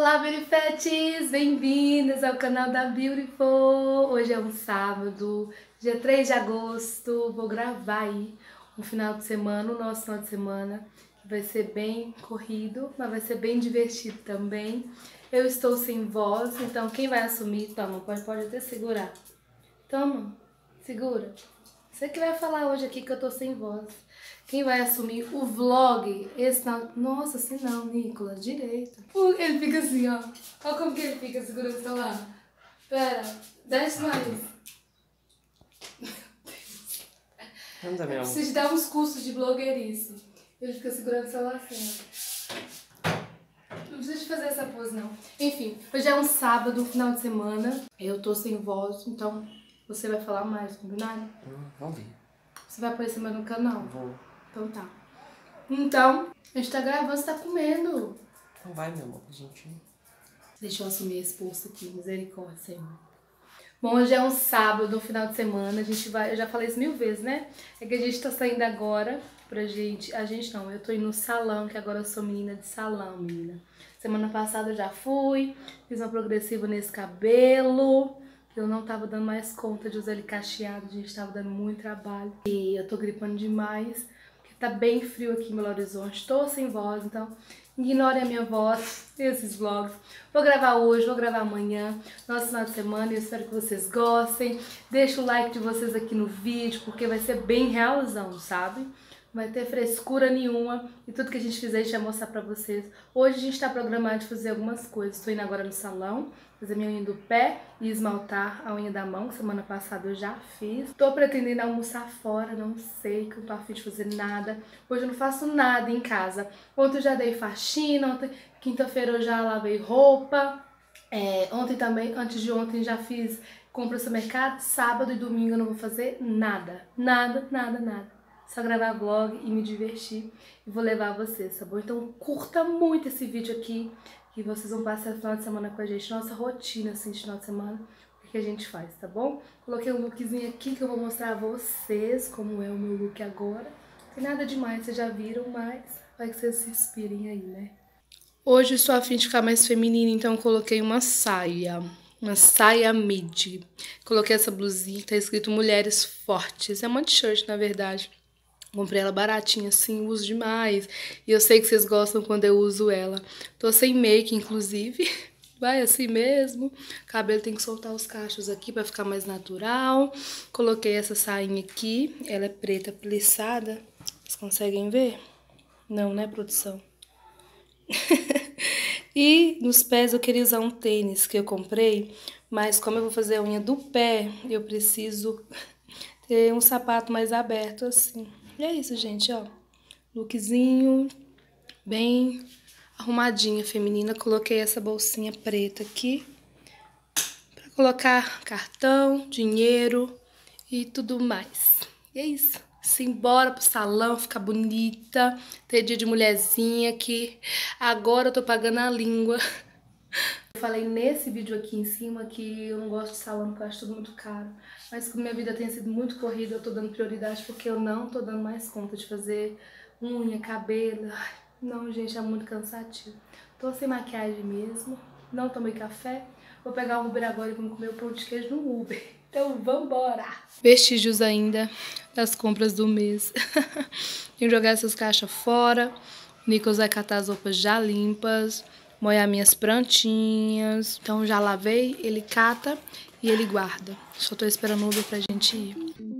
Olá, Beautyfetes! Bem-vindos ao canal da Beautiful! Hoje é um sábado, dia 3 de agosto. Vou gravar aí um final de semana, o nosso final de semana, que vai ser bem corrido, mas vai ser bem divertido também. Eu estou sem voz, então quem vai assumir? Toma, pode até segurar. Toma, segura. Você que vai falar hoje aqui que eu tô sem voz. Quem vai assumir o vlog, esse não... Nossa, assim não, Nicolas, direito. Ele fica assim, ó. Olha como que ele fica segurando o celular. Pera, desce mais. Eu preciso dar uns cursos de blogueirice. Ele fica segurando o celular assim, ó. Não precisa de fazer essa pose, não. Enfim, hoje é um sábado, um final de semana. Eu tô sem voz, então você vai falar mais, combinado? Vamos ver. Você vai aparecer mais no canal? Vou. Então tá. Então, a gente tá gravando, você tá comendo. Não vai, meu amor, gente. Deixa eu assumir esse posto aqui, misericórdia, Senhor. Bom, hoje é um sábado, um final de semana, a gente vai, eu já falei isso 1000 vezes, né? É que a gente tá saindo agora pra gente, eu tô indo no salão, que agora eu sou menina de salão, menina. Semana passada eu já fui, fiz uma progressiva nesse cabelo, eu não tava dando mais conta de usar ele cacheado, a gente tava dando muito trabalho. E eu tô gripando demais, porque tá bem frio aqui em Belo Horizonte, tô sem voz, então ignore a minha voz, esses vlogs. Vou gravar hoje, vou gravar amanhã, nosso final de semana, e eu espero que vocês gostem. Deixa o like de vocês aqui no vídeo, porque vai ser bem realzão, sabe? Não vai ter frescura nenhuma e tudo que a gente fizer a gente vai mostrar pra vocês. Hoje a gente tá programado de fazer algumas coisas. Tô indo agora no salão, fazer minha unha do pé e esmaltar a unha da mão. Semana passada eu já fiz. Tô pretendendo almoçar fora, não sei, que eu não tô a fim de fazer nada. Hoje eu não faço nada em casa. Ontem eu já dei faxina, quinta-feira eu já lavei roupa. Ontem também, antes de ontem já fiz compra no supermercado. Sábado e domingo eu não vou fazer nada. Nada. Só gravar vlog e me divertir e vou levar vocês, tá bom? Então curta muito esse vídeo aqui, que vocês vão passar o final de semana com a gente, nossa rotina assim de final de semana, o que a gente faz, tá bom? Coloquei um lookzinho aqui que eu vou mostrar a vocês como é o meu look agora. Não tem nada demais, vocês já viram, mas vai que vocês se inspirem aí, né? Hoje estou a fim de ficar mais feminina, então eu coloquei uma saia midi. Coloquei essa blusinha que tá escrito Mulheres Fortes, é uma t-shirt na verdade. Comprei ela baratinha assim, uso demais. E eu sei que vocês gostam quando eu uso ela. Tô sem make, inclusive. Vai assim mesmo. O cabelo tem que soltar os cachos aqui pra ficar mais natural. Coloquei essa sainha aqui. Ela é preta plissada. Vocês conseguem ver? Não, né, produção? E nos pés eu queria usar um tênis que eu comprei. Mas como eu vou fazer a unha do pé, eu preciso ter um sapato mais aberto assim. E é isso, gente, ó. Lookzinho bem arrumadinha, feminina. Coloquei essa bolsinha preta aqui pra colocar cartão, dinheiro e tudo mais. E é isso. Simbora pro salão, ficar bonita. Ter dia de mulherzinha que agora eu tô pagando a língua. Eu falei nesse vídeo aqui em cima que eu não gosto de salão porque eu acho tudo muito caro. Mas como minha vida tem sido muito corrida, eu tô dando prioridade porque eu não tô dando mais conta de fazer unha, cabelo. Ai, não, gente, é muito cansativo. Tô sem maquiagem mesmo, não tomei café. Vou pegar um Uber agora e vamos comer o pão de queijo no Uber. Então vambora! Vestígios ainda das compras do mês. Tenho que jogar essas caixas fora. O Nicolas vai catar as roupas já limpas. Molhar minhas plantinhas. Então já lavei, ele cata e ele guarda. Só tô esperando o Uber pra gente ir.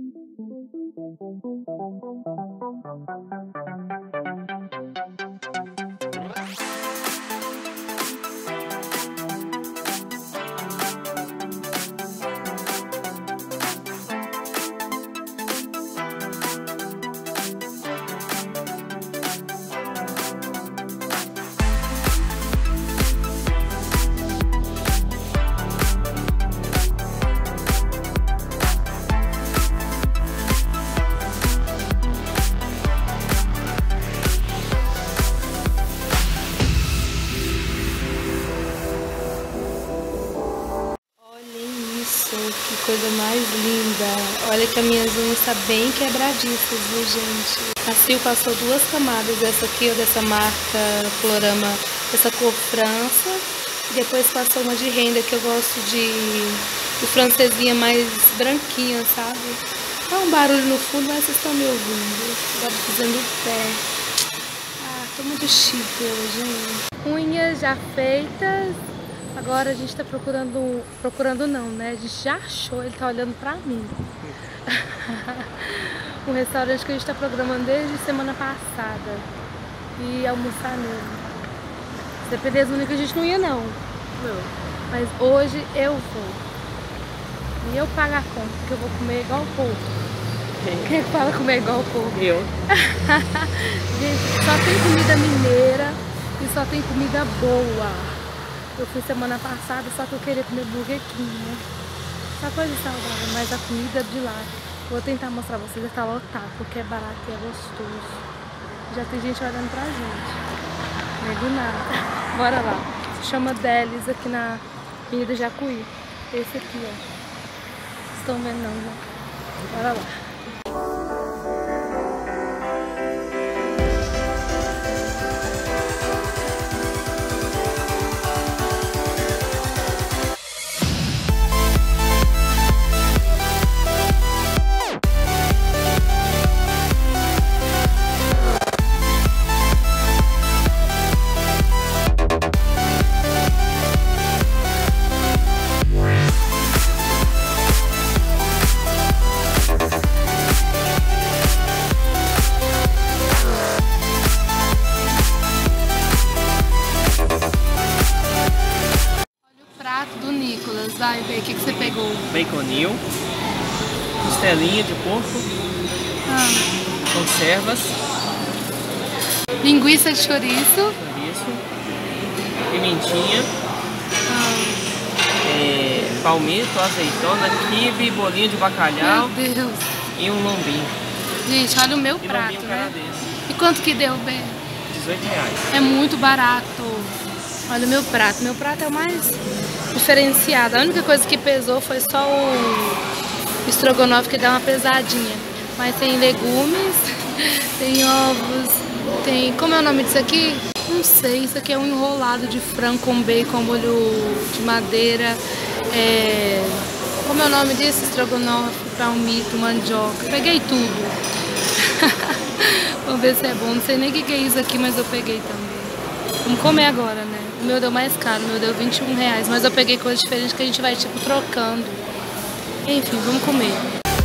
Que coisa mais linda. Olha que as minhas unhas estão bem quebradiças, viu, gente? A Sil passou 2 camadas dessa aqui, ó, dessa marca Florama, essa cor França. Depois passou uma de renda, que eu gosto de francesinha mais branquinha, sabe? Tá um barulho no fundo, mas vocês estão me ouvindo. Agora fazendo o pé. Ah, tô muito chique hoje, hein? Unhas já feitas. Agora a gente tá procurando não, né? A gente já achou, ele tá olhando pra mim. Um restaurante que a gente tá programando desde semana passada. E almoçar nele. Se dependesse do único, a gente não ia não. Mas hoje eu vou. E eu pago a conta, porque eu vou comer igual o povo. Quem fala comer igual o povo? Eu. Gente, só tem comida mineira e só tem comida boa. Eu fui semana passada, só que eu queria comer Burger King, né? Só coisa saudável, mas a comida de lá, vou tentar mostrar pra vocês, tá lotado, porque é barato e é gostoso. Já tem gente olhando pra gente. Não é do nada. Bora lá. Se chama Delis aqui na Avenida Jacuí. Esse aqui, ó. Vocês estão vendo não, né? Bora lá. Do Nicolas, vai ver o que você pegou. Baconinho, costelinha de porco, conservas, linguiça de chouriço, pimentinha, palmito, azeitona, quibe, bolinho de bacalhau. Meu Deus. E um lombinho. Gente, olha o meu prato, né? E quanto que deu, Bé? R$18. É muito barato. Olha o meu prato. Meu prato é o mais diferenciado. A única coisa que pesou foi só o estrogonofe, que dá uma pesadinha. Mas tem legumes, tem ovos, tem... Como é o nome disso aqui? Não sei. Isso aqui é um enrolado de frango com bacon, molho de madeira. Como é o nome disso? Estrogonofe, palmito, mandioca. Peguei tudo. Vamos ver se é bom. Não sei nem o que é isso aqui, mas eu peguei também. Vamos comer agora, né? O meu deu mais caro, o meu deu R$21, mas eu peguei coisas diferentes que a gente vai, tipo, trocando. Enfim, vamos comer.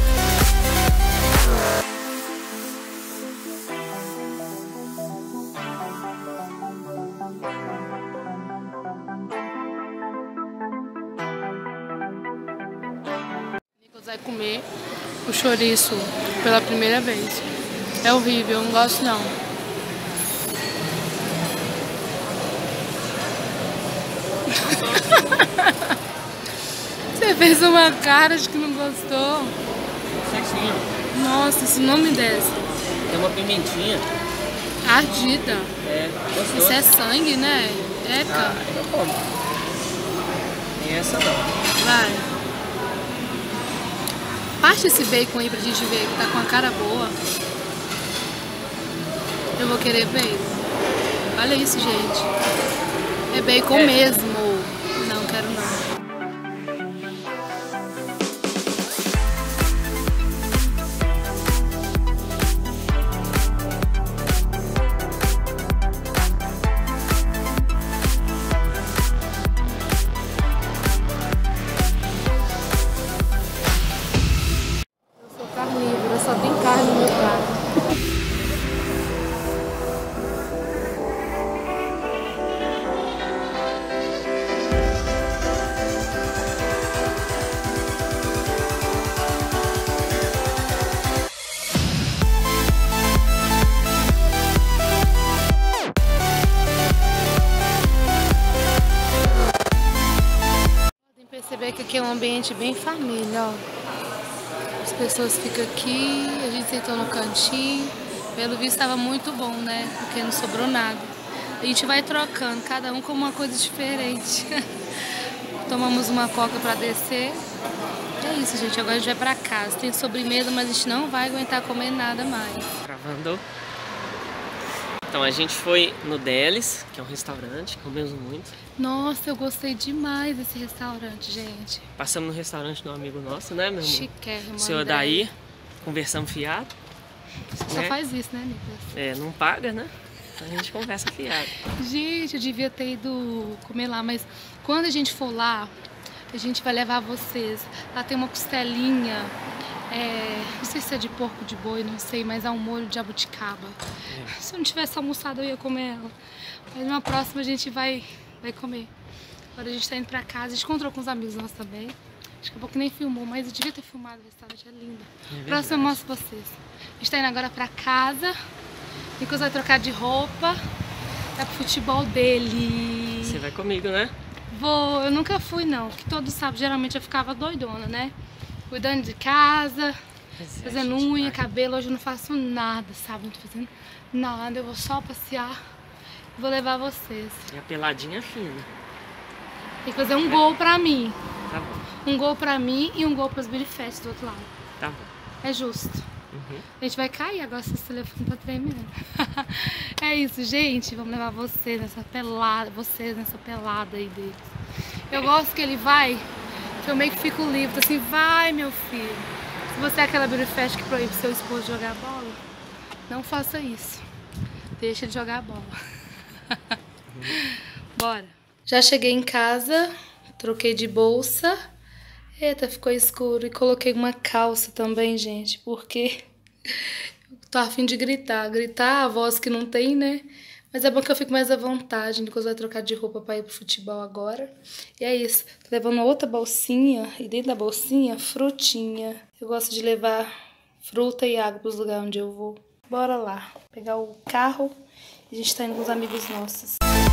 O Nicolas vai comer o chouriço pela primeira vez. É horrível, eu não gosto não. Você fez uma cara de que não gostou. Sexinho. Nossa, isso não me desce. Tem uma pimentinha. Ardida. Gostoso. Isso é sangue, né? Eca. Eu como. Tem essa não. Vai. Parte esse bacon aí pra gente ver que tá com a cara boa. Eu vou querer bacon. Olha isso, gente. É bacon mesmo. Não, quero não. Eu sou carnívora, só tem carne no meu prato. Perceber que aqui é um ambiente bem família, ó. As pessoas ficam aqui, a gente sentou no cantinho. Pelo visto estava muito bom, né? Porque não sobrou nada. A gente vai trocando, cada um com uma coisa diferente. Tomamos uma coca para descer. É isso, gente. Agora a gente vai pra casa. Tem sobremesa, mas a gente não vai aguentar comer nada mais. Gravando. Então a gente foi no Delis, que é um restaurante, comemos muito. Nossa, eu gostei demais desse restaurante, gente. Passamos no restaurante de um amigo nosso, né, meu irmão? Chiquérrimo. O senhor Daí, conversamos fiado. Só faz isso, né, Nicolas? É, não paga, né? A gente conversa fiado. Gente, eu devia ter ido comer lá, mas quando a gente for lá, a gente vai levar vocês. Lá tem uma costelinha, não sei se é de porco, de boi, não sei, mas é um molho de jabuticaba. Se eu não tivesse almoçado, eu ia comer ela. Mas numa próxima a gente vai comer. Agora a gente tá indo pra casa, a gente encontrou com os amigos nossos também. Acho que a pouco nem filmou, mas eu devia ter filmado, o restaurante é lindo. Próximo eu mostro pra vocês. A gente tá indo agora pra casa. Nicolas vai trocar de roupa. Vai pro futebol dele. Você vai comigo, né? Vou, eu nunca fui não, que todo sábado geralmente eu ficava doidona, né? Cuidando de casa, fazendo unha, cabelo, hoje eu não faço nada, sabe? Não tô fazendo nada, eu vou só passear e vou levar vocês. E a peladinha fina. Tem que fazer um gol pra mim. Tá bom. Um gol pra mim e um gol pros Birifest do outro lado. Tá bom. É justo. A gente vai cair agora se esse telefone tá tremendo. É isso, gente. Vamos levar vocês nessa pelada aí deles. Eu gosto que ele vai, que eu meio que fico livre, assim, vai meu filho. Se você é aquela Birifest que proíbe seu esposo de jogar bola, não faça isso. Deixa ele jogar bola. Bora. Já cheguei em casa, troquei de bolsa. Eita, ficou escuro. E coloquei uma calça também, gente, porque tô a fim de gritar. Gritar a voz que não tem, né? Mas é bom que eu fico mais à vontade. Nicolas vai trocar de roupa pra ir pro futebol agora. E é isso. Tô levando outra bolsinha. E dentro da bolsinha, frutinha. Eu gosto de levar fruta e água pros lugares onde eu vou. Bora lá. Pegar o carro. E a gente tá indo com os amigos nossos.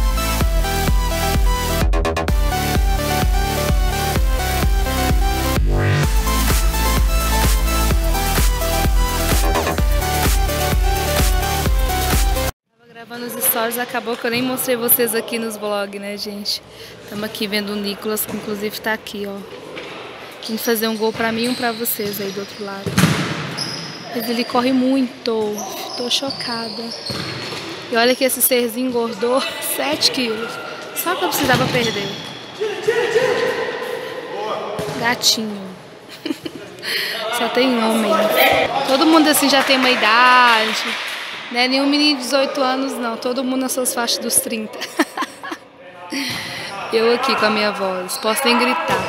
Gravando os stories, acabou que eu nem mostrei vocês aqui nos vlogs, né, gente? Estamos aqui vendo o Nicolas, que inclusive tá aqui, ó. Vim fazer um gol pra mim e um pra vocês aí do outro lado. Mas ele corre muito, tô chocada. E olha que esse serzinho engordou 7 quilos. Só que eu precisava perder. Gatinho. Só tem homem. Todo mundo assim já tem uma idade. Não é nenhum menino de 18 anos, não. Todo mundo nas suas faixas dos 30. Eu aqui com a minha voz. Posso nem gritar.